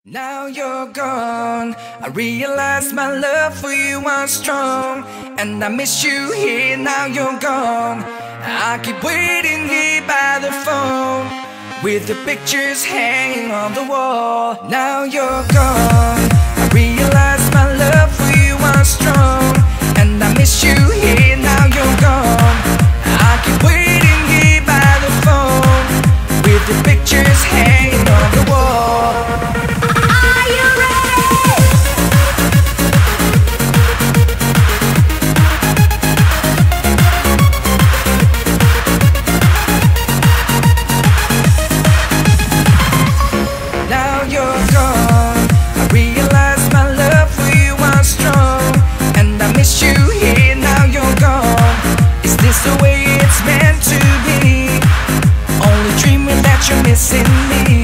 Now you're gone, I realize my love for you was strong, and I miss you here, now you're gone. I keep waiting here by the phone, with the pictures hanging on the wall. Now you're gone, I realize my love for you was strong, and I miss you here, now you're gone. I keep waiting here by the phone, with the pictures hanging on the wall. This the way it's meant to be, only dreaming that you're missing me.